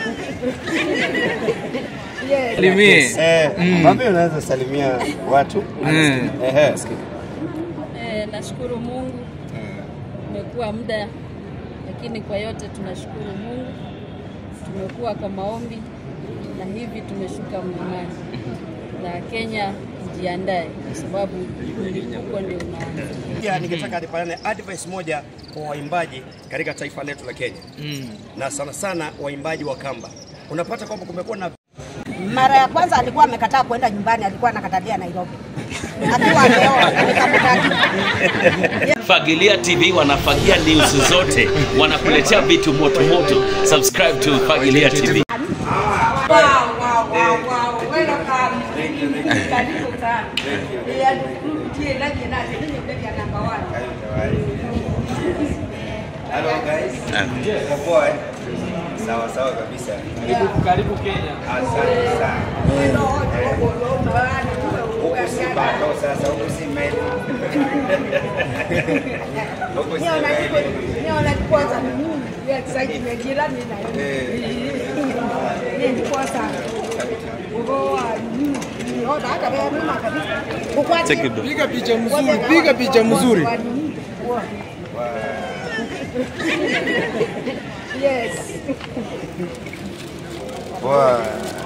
Salimie. Wapi unaweza salimia watu? Nashukuru Mungu. Tumekuwa muda, lakini kwa yote tunashukuru Mungu. Tumekuwa kwa maombi na hivi tumeshuka mlimani. Na Kenya jiandae kwa sababu mlipuko ndio unaanza. Pia ningetaka nipane advice moja kwa waimbaji katika taifa letu la Kenya. Na sana sana waimbaji wa kamba. Unapata kwamba kumekuwa na mara ya kwanza alikuwa amekataa kwenda nyumbani, alikuwa anakatalia Nairobi. Akiwa ameoa Fagilia TV wanafagia news zote, wanakuletea vitu moto moto. Subscribe to Fagilia TV. Hello guys. Sawa kabisa. Karibu Kenya. Asante sana. Huku si bado sasa, huku si meli. kwanza mimi ya site megira mimi na ni kwa sana Piga picha mzuri. Yes. Wow.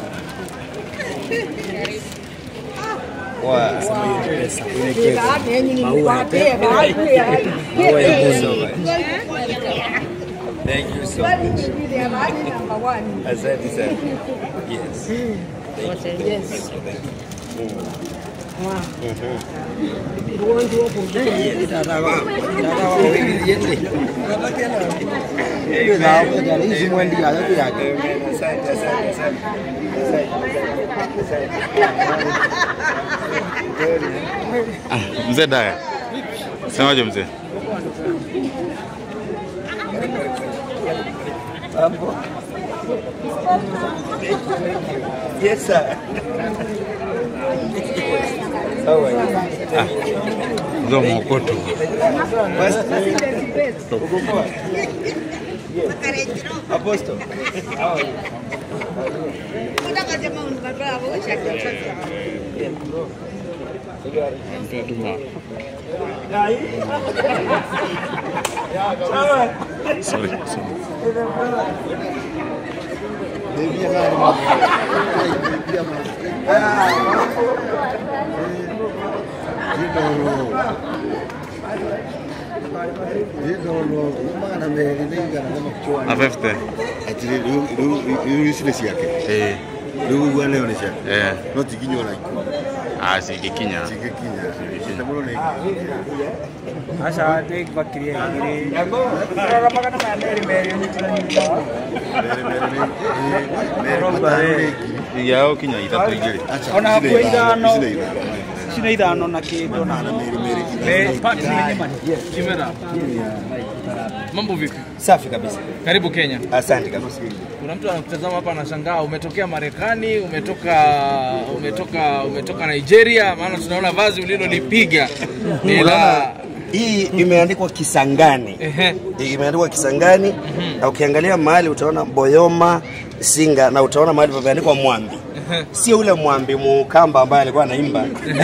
Thank you so much. Asante sana. Yes. Yes. Mzee Daya. Semaje mzee? Yes sir. Ndio mkoto. Apostle. Sorry. Afefte. Lu leo ni cha. No tikinyo na iko. Si kikinya. Asa take bakiria ngiri. Kama kana meri ni tunanyuma. Meri yao kinya itatu igiri. Ona kuidano. Sina idano na kido na meri. Kimera. Mambo vipi? Safi kabisa. Karibu Kenya. Asante kabisa. Kuna mtu anakutazama hapa anashangaa, umetokea Marekani, umetoka Nigeria, maana tunaona vazi ulilolipiga. Hii imeandikwa Kisangani. Hii imeandikwa Kisangani. Na ukiangalia mahali utaona Boyoma Singa na utaona mahali pameandikwa Mwambi. Sio ule Mwambi Mukamba ambaye alikuwa anaimba.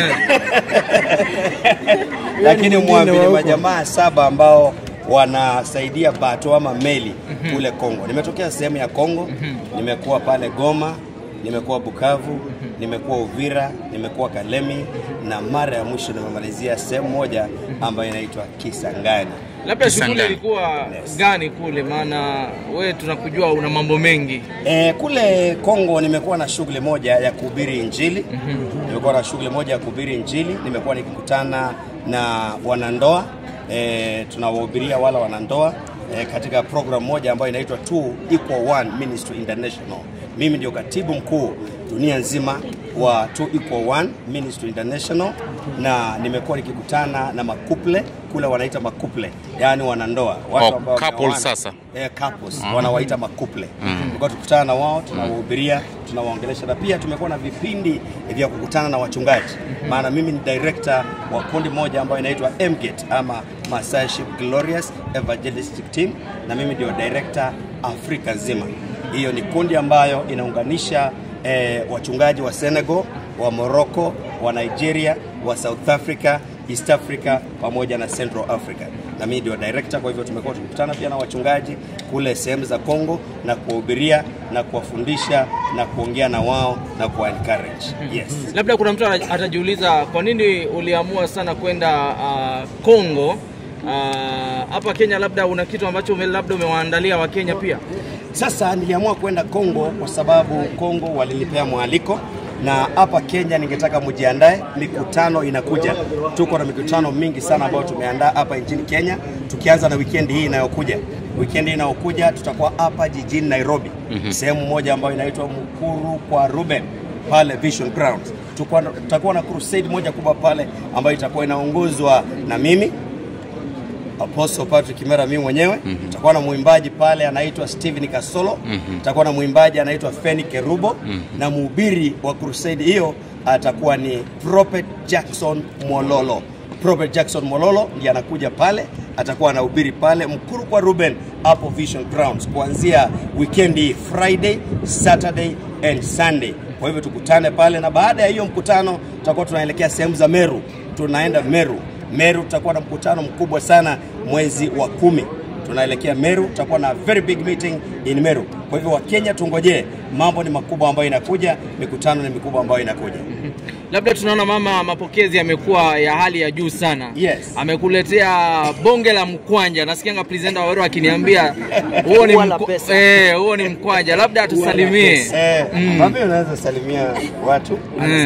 Lakini Mwambi ni majamaa 7 ambao wanasaidia bato ama meli kule Kongo. Nimetokea sehemu ya Kongo, nimekuwa pale Goma, nimekuwa Bukavu, nimekuwa Uvira, nimekuwa Kalemi na mara ya mwisho nimemalizia sehemu moja ambayo inaitwa Kisangani. Labda shughuli ilikuwa gani kule, maana wewe tunakujua una mambo mengi. Kule Kongo nimekuwa na shughuli moja ya kuhubiri injili. Nimekuwa na shughuli moja ya kuhubiri injili, nimekuwa nikikutana na wanandoa. Tunawahubiria wala wanandoa katika program moja ambayo inaitwa 2=1 Ministry International. Mimi ndio katibu mkuu dunia nzima wa 2=1 Ministry International, na nimekuwa nikikutana na makuple kule wanaita makuple, yani wanandoa, watu ambao couples sasa. Couples wanawaita makuple. Tulikuwa tukutana na wao, tunawahubiria, tunawaongelesha, na pia tumekuwa na vipindi vya kukutana na wachungaji. Maana mimi ni director wa kundi moja ambayo inaitwa MGET ama Messiahship Glorious Evangelistic Team, na mimi ndio director Afrika nzima. Hiyo ni kundi ambayo inaunganisha wachungaji wa Senegal, wa Morocco, wa Nigeria, wa South Africa, East Africa pamoja na Central Africa. Na mimi ndio director, kwa hivyo tumekuwa tukikutana pia na wachungaji kule sehemu za Kongo na kuwahubiria na kuwafundisha na kuongea na wao na kuwa encourage. Yes. Labda kuna mtu atajiuliza kwa nini uliamua sana kwenda Kongo hapa Kenya, labda una kitu ambacho labda umewaandalia wa Kenya pia? Sasa niliamua kwenda Kongo kwa sababu Kongo walinipea mwaliko, na hapa Kenya ningetaka mujiandae, mikutano inakuja. Tuko na mikutano mingi sana ambayo tumeandaa hapa nchini Kenya, tukianza na weekend hii inayokuja. Weekend hii inayokuja tutakuwa hapa jijini Nairobi, sehemu moja ambayo inaitwa Mukuru kwa Ruben pale Vision Grounds. Tutakuwa na crusade moja kubwa pale ambayo itakuwa inaongozwa na mimi Apostle Patrick Kimera, mimi mwenyewe. Tutakuwa na muimbaji pale anaitwa Steven Kasolo. Tutakuwa na muimbaji anaitwa Feni Kerubo. Na mhubiri wa crusade hiyo atakuwa ni Prophet Jackson Mololo. Prophet Jackson Mololo ndiye anakuja pale, atakuwa anahubiri pale Mkuru kwa Ruben hapo Vision Grounds kuanzia weekend hii, Friday, Saturday and Sunday. Kwa hivyo tukutane pale, na baada ya hiyo mkutano tutakuwa tunaelekea sehemu za Meru. Tunaenda Meru tutakuwa na mkutano mkubwa sana mwezi wa 10. Tunaelekea Meru, tutakuwa na very big meeting in Meru. Kwa hivyo wa Kenya tungojee, mambo ni makubwa ambayo inakuja, mikutano ni mikubwa ambayo inakuja. Labda tunaona mama, mapokezi yamekuwa ya hali ya juu sana. Yes. Amekuletea bonge la mkwanja. Nasikianga presenter Waweru akiniambia huo ni mkwanja. Labda atusalimie. Mami unaweza salimia watu?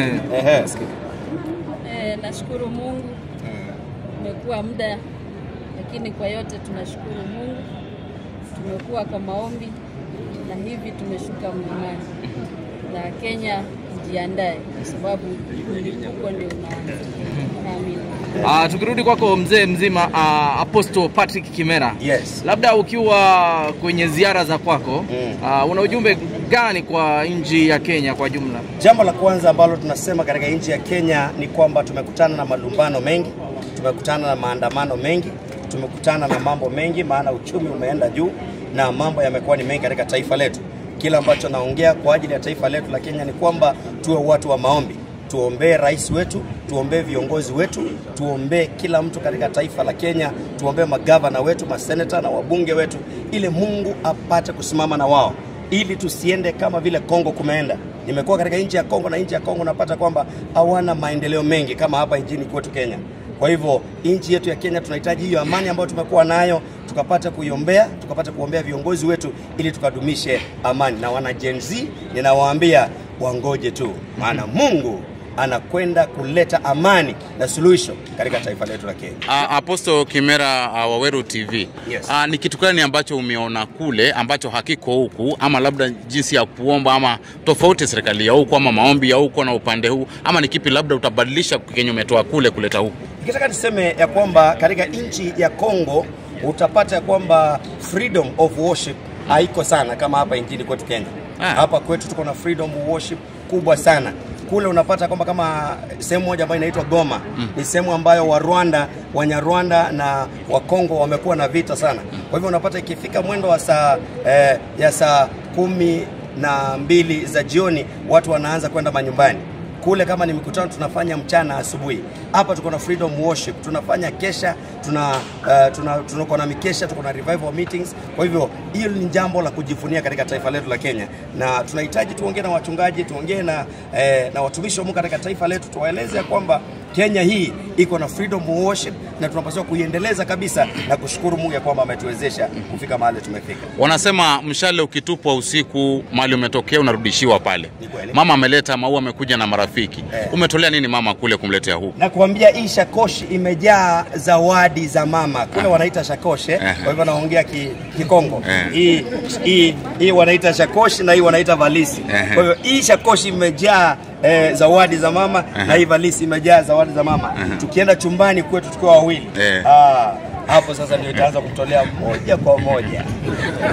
Nashukuru Mungu. Umekuwa muda, lakini kwa yote tunashukuru Mungu. Tumekuwa kwa maombi na hivi tumeshuka mlimani. Na Kenya jiandae kwa sababu mlipuko ndio unaanza. Naamini. Tukirudi kwako mzee mzima, Apostle Patrick Kimera. Yes. Labda ukiwa kwenye ziara za kwako, una ujumbe gani kwa nchi ya Kenya kwa jumla? Jambo la kwanza ambalo tunasema katika nchi ya Kenya ni kwamba tumekutana na malumbano mengi, tumekutana na maandamano mengi, tumekutana na mambo mengi, maana uchumi umeenda juu na mambo yamekuwa ni mengi katika taifa letu. Kila ambacho naongea kwa ajili ya taifa letu la Kenya ni kwamba tuwe watu wa maombi. Tuombee rais wetu, tuombee viongozi wetu, tuombee kila mtu katika taifa la Kenya, tuombee magavana wetu, maseneta na wabunge wetu, ili Mungu apate kusimama na wao, ili tusiende kama vile Kongo kumeenda. Nimekuwa katika nchi ya Kongo, na nchi ya Kongo napata kwamba hawana maendeleo mengi kama hapa nchini kwetu Kenya. Kwa hivyo nchi yetu ya Kenya tunahitaji hiyo amani ambayo tumekuwa nayo, tukapata kuiombea, tukapata kuombea viongozi wetu ili tukadumishe amani. Na wana Gen Z ninawaambia wangoje tu, maana Mungu anakwenda kuleta amani na suluhisho katika taifa letu la Kenya. Apostle Kimera, Waweru TV. Yes. Ni kitu gani ambacho umeona kule ambacho hakiko huku, ama labda jinsi ya kuomba, ama tofauti serikali ya huku, ama maombi ya huku na upande huu, ama ni kipi labda utabadilisha Kenya umetoa kule kuleta huku? Nikitaka niseme ya kwamba katika nchi ya Kongo utapata ya kwamba freedom of worship haiko sana kama hapa nchini kwetu Kenya. Hapa kwetu tuko na freedom of worship kubwa sana. Kule unapata kwamba kama sehemu moja ambayo inaitwa Goma, ni sehemu ambayo Wanyarwanda na Wakongo wamekuwa na vita sana. Kwa hivyo unapata ikifika mwendo wa saa 12 za jioni watu wanaanza kwenda manyumbani. Kule kama ni mikutano tunafanya mchana, asubuhi. Hapa tuko na freedom worship, tunafanya kesha, tuko na mikesha, tuko na revival meetings. Kwa hivyo hiyo ni jambo la kujivunia katika taifa letu la Kenya, na tunahitaji tuongee na wachungaji, tuongee na watumishi wa Mungu katika taifa letu, tuwaeleze kwamba Kenya hii iko na freedom worship na tunapaswa kuiendeleza kabisa, na kushukuru Mungu ya kwamba ametuwezesha kufika mahali tumefika. Wanasema mshale ukitupwa usiku mahali umetokea unarudishiwa pale. Mama ameleta maua, amekuja na marafiki. Umetolea nini mama kule kumletea huku? Na kuambia hii shakoshi imejaa zawadi za mama. Kule wanaita shakoshi, kwa hivyo naongea Kikongo. Hii wanaita shakoshi na hii wanaita valisi. Kwa hivyo hii shakoshi imejaa zawadi za mama, na hii valisi imejaa zawadi za mama. Tukienda chumbani kwetu tukiwa wawili, hapo sasa ndio itaanza kutolea moja kwa moja.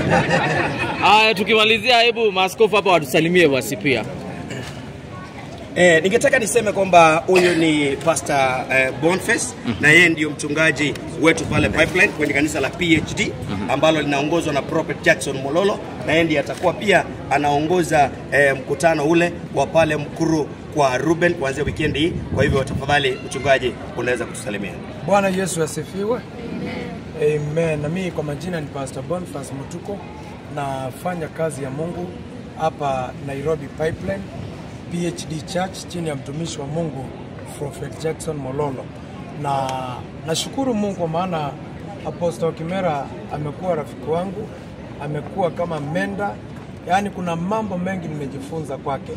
Tukimalizia, hebu maaskofu hapa watusalimie basi pia. Ningetaka niseme kwamba huyu ni Pastor Boniface na yeye ndio mchungaji wetu pale Pipeline kwenye kanisa la PhD ambalo linaongozwa na Prophet Jackson Mololo, na yeye ndiye atakuwa pia anaongoza mkutano ule wa pale Mkuru kwa Ruben kuanzia weekend hii. Kwa hivyo tafadhali mchungaji unaweza kutusalimia. Bwana Yesu asifiwe. Amen. Na mimi kwa majina ni Pastor Boniface Mutuko, nafanya kazi ya Mungu hapa Nairobi Pipeline PhD Church chini ya mtumishi wa Mungu Prophet Jackson Mololo. Na nashukuru Mungu kwa maana Apostle Kimera amekuwa rafiki wangu, amekuwa kama menda. Yaani kuna mambo mengi nimejifunza kwake.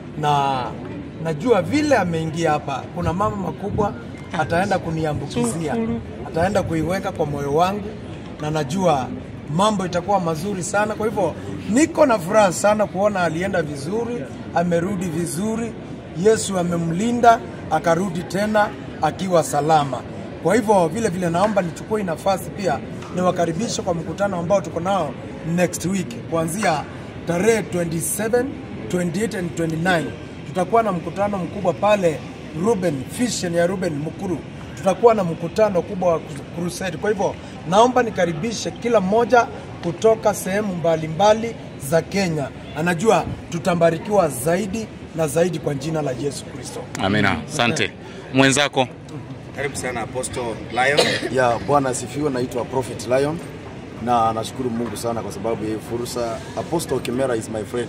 Na najua vile ameingia hapa kuna mambo makubwa ataenda kuniambukizia. Ataenda kuiweka kwa moyo wangu na najua mambo itakuwa mazuri sana. Kwa hivyo niko na furaha sana kuona alienda vizuri, amerudi vizuri. Yesu amemlinda akarudi tena akiwa salama. Kwa hivyo vile naomba nichukue nafasi pia niwakaribishe kwa mkutano ambao tuko nao next week kuanzia tarehe 27, 28 and 29. Tutakuwa na mkutano mkubwa pale Ruben Vision ya Ruben Mukuru. Tutakuwa na mkutano kubwa wa crusade. Kwa hivyo naomba nikaribishe kila mmoja kutoka sehemu mbalimbali za Kenya. Anajua tutambarikiwa zaidi na zaidi kwa jina la Yesu Kristo. Amina. Asante. Mwenzako. Karibu sana Apostle Lion. Ya Bwana asifiwe, naitwa Prophet Lion na nashukuru Mungu sana kwa sababu ya fursa. Apostle Kimera is my friend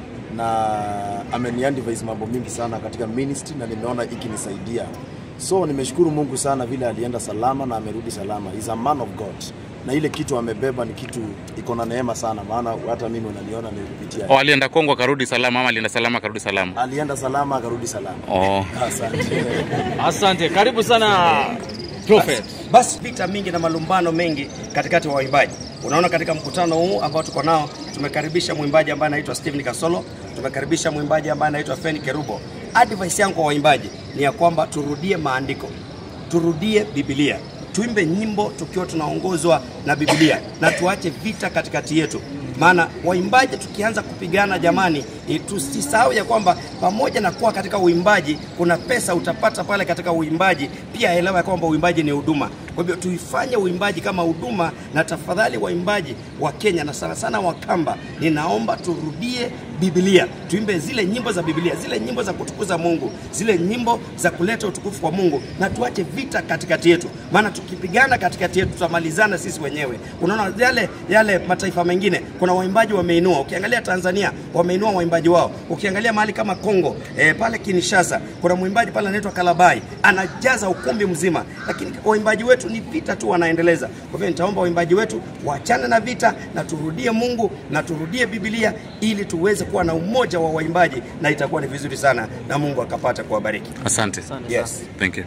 na ameniadvise mambo mingi sana katika ministry na nimeona ikinisaidia. So nimeshukuru Mungu sana vile alienda salama na amerudi salama. He's a man of God. Na ile kitu amebeba ni kitu iko na neema sana, maana hata mimi unaniona nilipitia. Alienda Kongo akarudi salama ama alienda salama akarudi salama? Alienda salama akarudi salama. Asante. Asante. Karibu sana Prophet. Basi vita mingi na malumbano mengi katikati wa waimbaji. Unaona katika mkutano huu ambao tuko nao tumekaribisha mwimbaji ambaye anaitwa Steven Kasolo, tumekaribisha mwimbaji ambaye anaitwa Feni Kerubo. Advice yangu kwa waimbaji ni ya kwamba turudie maandiko. Turudie Biblia. Tuimbe nyimbo tukiwa tunaongozwa na Biblia na tuache vita katikati yetu. Maana waimbaji tukianza kupigana jamani, tusisahau ya kwamba pamoja na kuwa katika uimbaji kuna pesa utapata pale katika uimbaji, pia elewa ya kwamba uimbaji ni huduma. Kwa hivyo tuifanye uimbaji kama huduma, na tafadhali waimbaji wa Kenya na sana sana Wakamba, ninaomba turudie Biblia. Tuimbe zile nyimbo za Biblia, zile nyimbo za kutukuza Mungu, zile nyimbo za kuleta utukufu kwa Mungu, na tuache vita katikati yetu. Maana tukipigana katikati yetu tutamalizana sisi wenyewe. Unaona yale mataifa mengine kuna waimbaji wameinua. Ukiangalia Tanzania wameinua waimbaji wao. Ukiangalia mahali kama Kongo, pale Kinshasa kuna mwimbaji pale anaitwa Kalabai, anajaza ukumbi mzima. Lakini waimbaji wetu ni vita tu wanaendeleza. Kwa hivyo nitaomba waimbaji wetu waachane na vita na turudie Mungu na turudie Biblia ili tuweze kuwa na umoja wa waimbaji, na itakuwa ni vizuri sana na Mungu akapata kuwabariki. Asante. Yes. Thank you.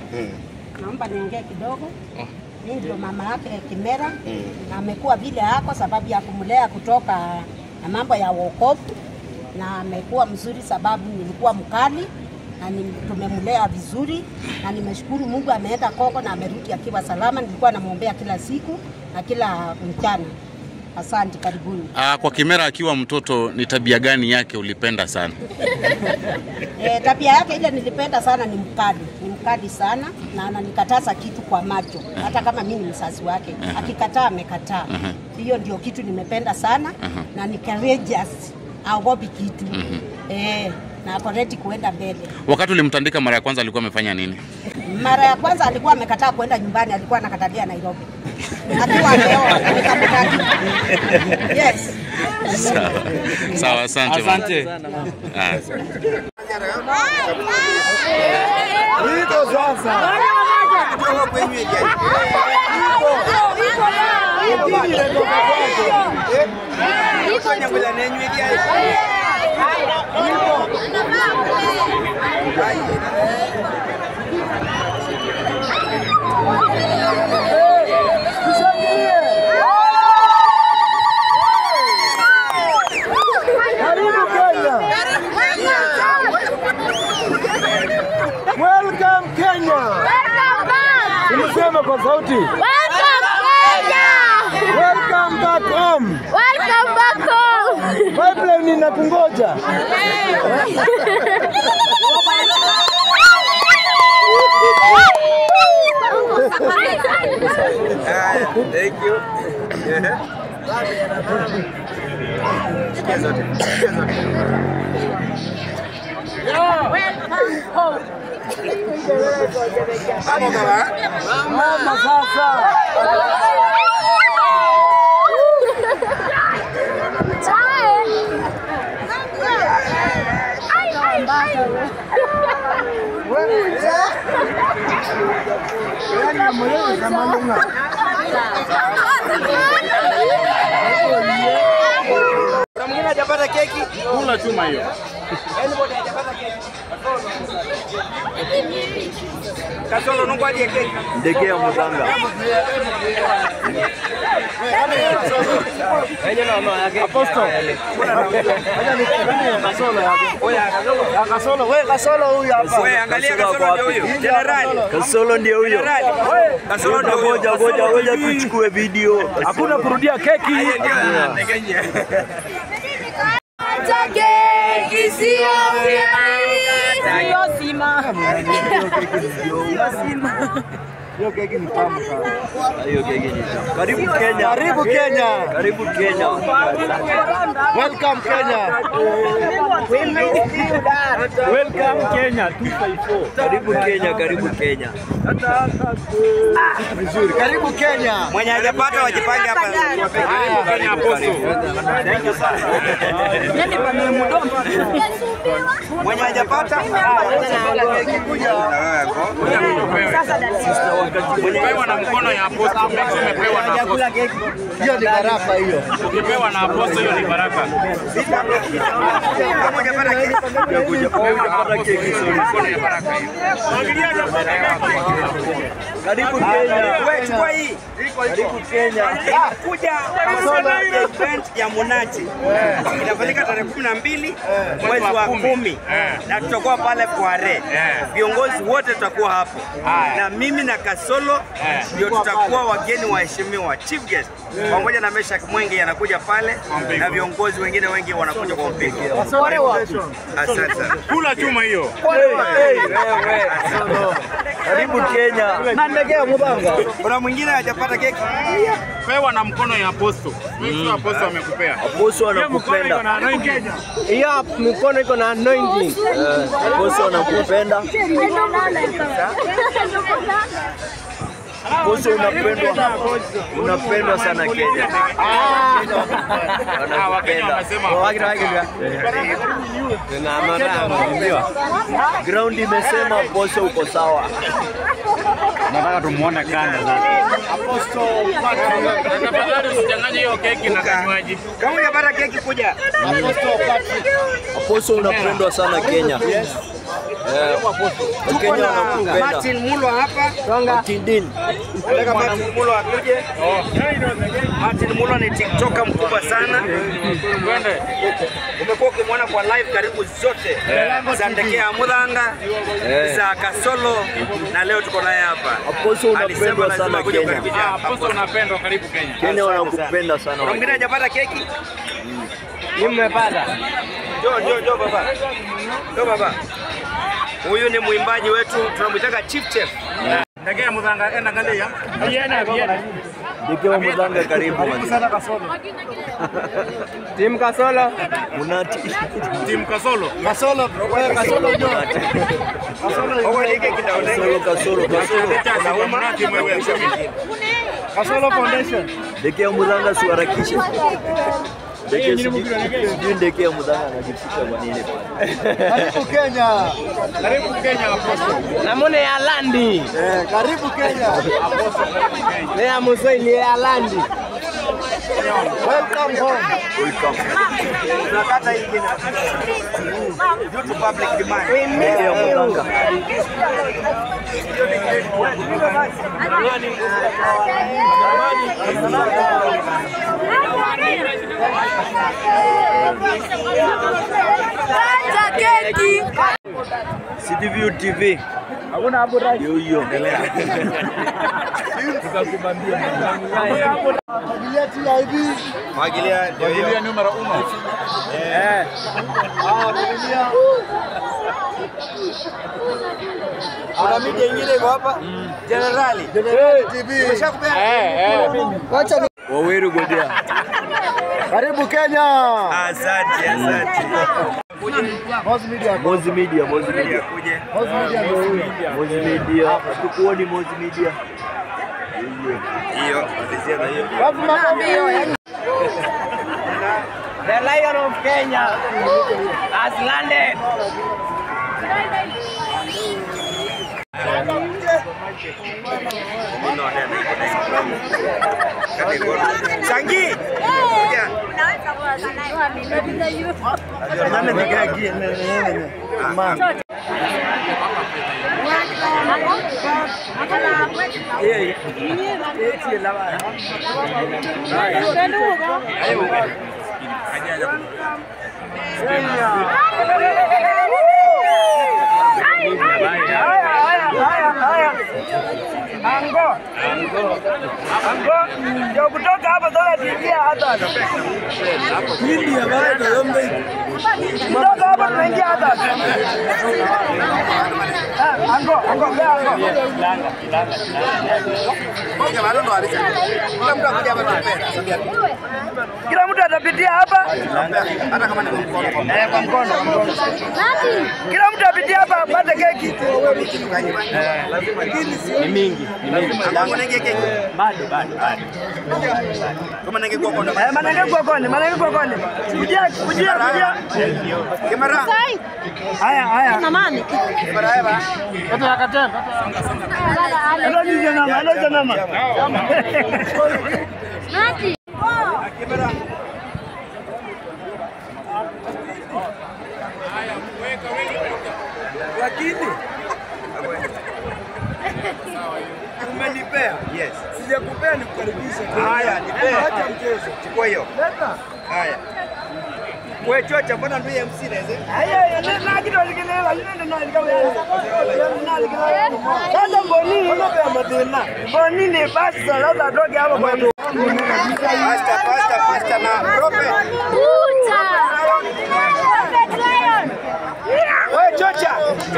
Naomba niongee kidogo. Mimi ndio mama yake Kimera na amekuwa vile hako sababu ya kumlea kutoka na mambo ya wokovu, na amekuwa mzuri sababu nilikuwa mkali na tumemlea vizuri, na nimeshukuru Mungu ameenda Kongo na amerudi akiwa salama. Nilikuwa namuombea kila siku na kila mchana. Asante, karibuni. Kwa Kimera akiwa mtoto ni tabia gani yake ulipenda sana? Tabia yake ile nilipenda sana ni mkali. Ni mkali sana na ananikataza kitu kwa macho. Hata kama mimi ni msasi wake, akikataa amekataa. Hiyo ndio kitu nimependa sana na ni courageous. Haogopi kitu. Na ako ready kuenda mbele. Wakati ulimtandika mara ya kwanza alikuwa amefanya nini? Mara ya kwanza alikuwa amekataa kwenda nyumbani, alikuwa anakatalia Nairobi. Akiwa ameoa nikamtaki. Yes. Sawa, asante. Asante. Iko sasa. Welcome Kenya. Umesema kwa sauti. Welcome Kenya. Welcome back home. Welcome back home. Pipeline inakungoja. Thank you. Mama sasa. Kuna mwingine hajapata keki? Kula chuma hiyo. Anybody hajapata keki? Kasolo nungwaje keki? Ndege ya muganga. Apostle. Kasolo huyu hapa. Wewe angalia Kasolo ndio huyo. General. Kasolo ndio huyo. Kasolo ndio huyo. Ngoja tuchukue video. Hakuna kurudia keki. Keki sio Hiyo keki ni tamu sana. Hiyo keki ni tamu. Karibu Kenya. Karibu Kenya. Karibu Kenya. Welcome Kenya. Welcome Kenya 254. Karibu Kenya, karibu Kenya. Vizuri. Karibu Kenya. Mwenye hajapata wajipange hapa. Karibu Kenya Apostle. Thank you sana. Mwenye hajapata Ukipewa na mkono ya Apostle, umepewa na Apostle. hiyo ni baraka hiyo. Ukipewa na Apostle, hiyo ni baraka. Kama hujapata keki, Hujapata keki, mkono ya baraka hiyo. Karibu Kenya. wewe chukua hii. Karibu Kenya. Kuja Kasolo event ya Munachi. Inafanyika tarehe 12 mwezi wa 10 na tutakuwa pale Kware. Viongozi wote tutakuwa hapo. Na mimi na Kasolo ndio tutakuwa wageni waheshimiwa, chief guest. Pamoja na Meshak Mwenge anakuja pale na viongozi wengine wengi wanakuja kwa mpigo. Asante sana. Kula chuma hiyo. Karibu Kenya. Na ndege ya muganga. Kuna mwingine hajapata keki? Pewa na mkono ya Apostle. Wewe Apostle amekupea. Apostle anakupenda. Hiyo mkono iko na anointing. Apostle anakupenda. Apostle unapendwa sana Kenya. Wanakupenda. Ground imesema Apostle uko sawa. Nataka tumuone kanda sasa. Apostle Patrick. Tafadhali usichanganye hiyo keki na kinywaji. Kama unapata keki kuja. Apostle unapendwa sana Kenya. Yes. Kenya wanakupenda. Martin Mulo hapa. Martin. Nataka Martin Mulo akuje. Martin Mulo ni TikToker mkubwa sana. Twende. Umekuwa ukimwona kwa live karibu zote. Za Ndege ya Muganga, za Kasolo na leo tuko naye hapa. Apostle unapendwa sana Kenya. Apostle unapendwa, karibu Kenya. Kenya wanakupenda sana. Mwingine hajapata keki? Mimi nimepata. Njoo baba. Njoo baba. Huyu ni mwimbaji wetu, tunamwitaka Chief Chef. Ndege ya Muganga enda angalia. Ndege ya Muganga karibu. Karibu sana Kasolo. Team Kasolo. Munati. Team Kasolo. Kasolo, wewe Kasolo njoo. Kasolo yake kinaonekana. Kasolo. Kasolo Foundation. Ndege ya Muganga siwarakishe. Ndege ya Muganga anajificha kwa nini pale? Karibu Kenya. Karibu Kenya Apostle. Namone ya landi. Karibu Kenya. Lea Musoi ya landi. Welcome home. Welcome. Tunakata hii kina. Due to public demand. Ndege ya Muganga. CTV TV. Hakuna hapo radio hiyo. nikakubambia. Fagilia TIV. Fagilia numero 1. Fagilia. Kuna media nyingine iko hapa. Generali TV. Umeshakupea? Wacha ni Waweru Godia. Karibu Kenya. Asante. Mozi Media kuje. Mozi Media. Tukuoni Mozi Media. Hiyo, alizia na hiyo. The Lion of Kenya has landed. Sangi. Ndio kutoka hapa sasa tuingia hata. India bado yombe. Kutoka hapa tunaingia hata. Ango. Ngoja bado ndo alisa. Kila mtu akuja hapa tupenda. Kila mtu atapitia hapa. Hata kama ni kwa mkono. Kwa mkono. Kila mtu apitie hapa apate keki. Ni mingi. Kama nenge keki. Bado. Kama nenge kwa kona. Manenge kwa kona. Kujia. Kamera. Haya. Namani. Kamera hapa. Kata yakatenda. Alija nama. Nati. Kamera. Lakini umenipea? Yes. Sijakupea nikukaribisha. Haya, nipea. Acha mchezo. Chukua hiyo. Leta. Haya. Wewe chocha mbona ndio MC neze? Haya, na kitu alikilela, yule ndo alikawa. Sasa mboni, unapea madina. Mboni ni basi sasa atoke hapo kwa tu. Pasta na prophet. Wewe chocha.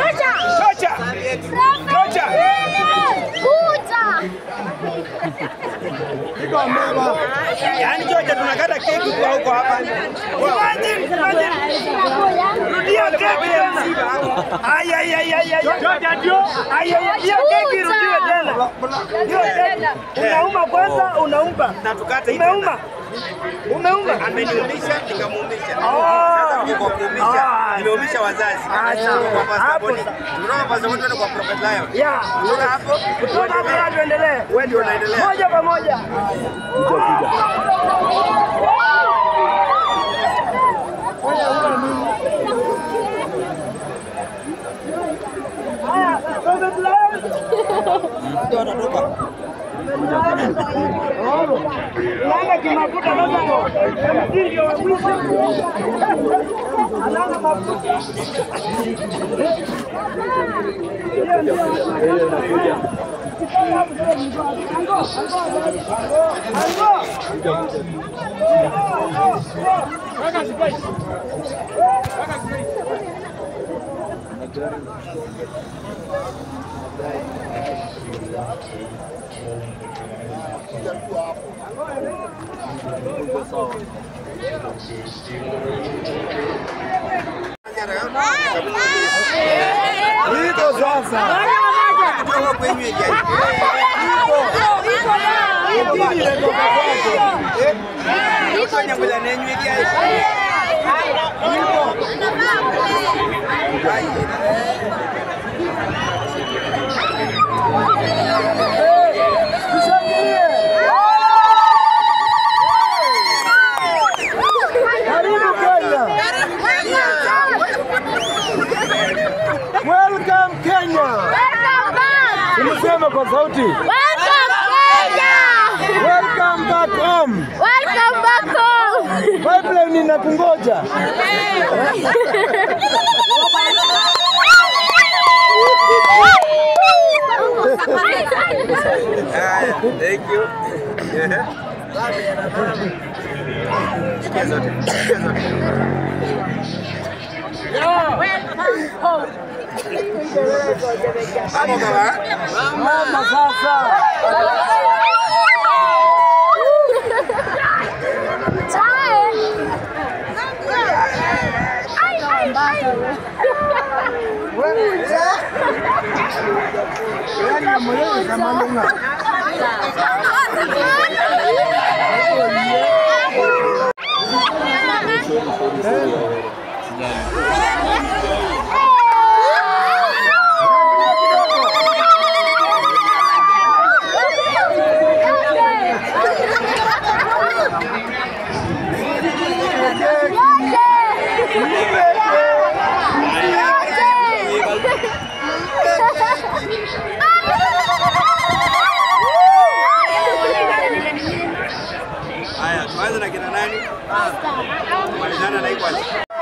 Iko mbeba. Yaani chocha tunakata keki kwa huko hapa. Rudia keki ya msiba. Aya. Chocha ndio. Aya, hiyo keki rudiwe tena. Hiyo keki. Unauma kwanza, unaumba. Na tukate hiyo. Umeuma? Ameniumisha nikamuumisha. Sasa niko kuumisha. Nimeumisha wazazi. Hapo. Tunaona pasa wote kwa Prophet Lion. Yeah. Kutoka hapo tuendelee. Wewe ndio unaendelea. Moja kwa moja. Prophet Lion. Ndio anatoka. Nanga kimafuta sasa. Ndio wa mwisho. Alanga mafuta. Niko sasa. Kutoka kwenye gari. Niko nyambula nenywe gari. Welcome Kenya. Welcome back. Unasema kwa sauti. Welcome Kenya. Welcome back home. Welcome back home. Pipeline inakungoja. Thank you. Mama sasa. Haya, tuanze na kina nani? Malizana na Ikwali.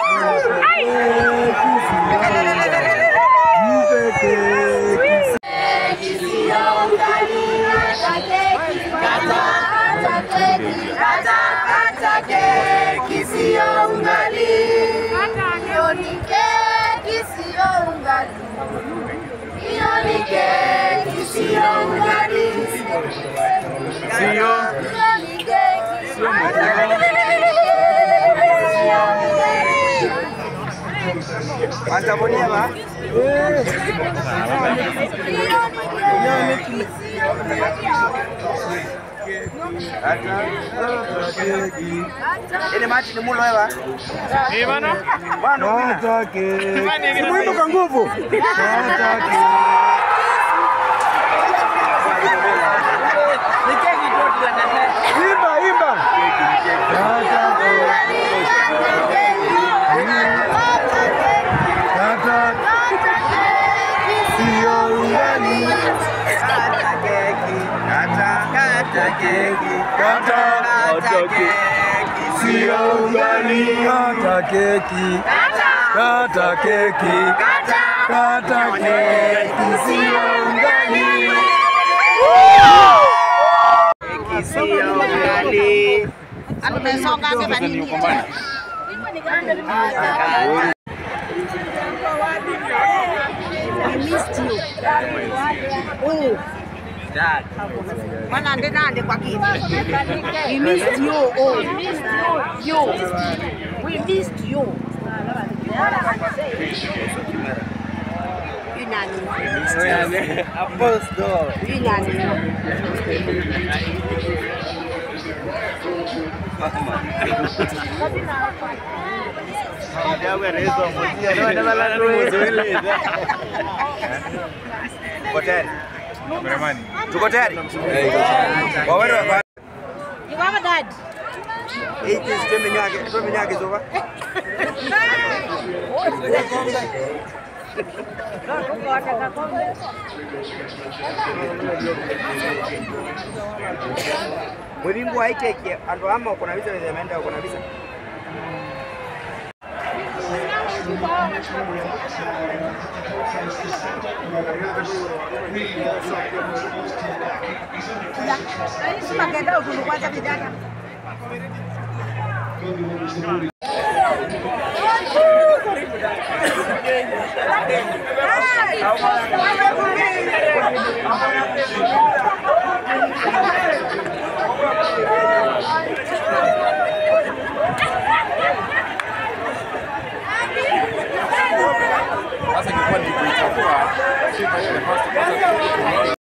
Antamonia ba? Ile machi ni mulo wewe. Bana? Bwana natake. Simuindo kwa nguvu. Natake. Nikeki tu tunataka. Imba. Natake. Mana nende kwa kiti. We missed you. Oh, you. We missed you. Inani. Apostle. Inani. Tuko tayari? Wawewe You have a dad. hiki sitemi nyake zoba. Mwingu haiteke ando ama uko na visa vimeenda uko na visa. Hey!